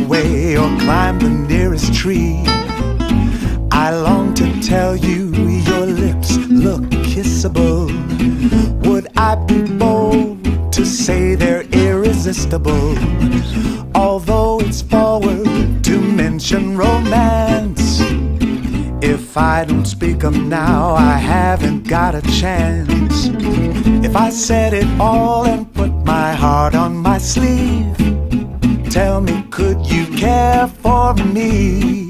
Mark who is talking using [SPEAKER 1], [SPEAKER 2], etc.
[SPEAKER 1] away or climb the nearest tree. I long to tell you your lips look kissable. Would I be bold to say they're irresistible? Although it's forward to mention romance, if I don't speak 'em now, I haven't got a chance. If I said it all and put my heart on my sleeve, tell me, could you care for me?